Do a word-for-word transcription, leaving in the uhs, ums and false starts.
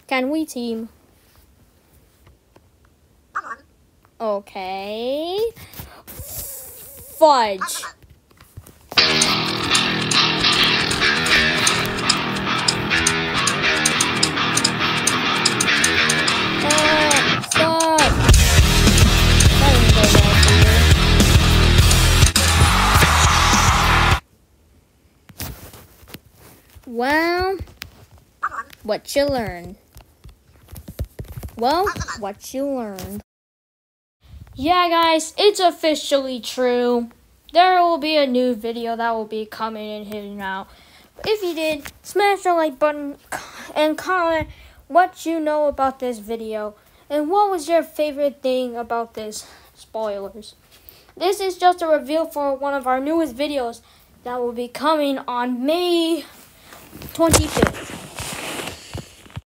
Can we team? Okay. Fudge. Uh, stop. That didn't go well for you. Well, what you learned? Well, what you learned. Yeah, guys, it's officially true. There will be a new video that will be coming in here now. If you did, smash the like button and comment what you know about this video and what was your favorite thing about this. Spoilers. This is just a reveal for one of our newest videos that will be coming on May twenty-fifth.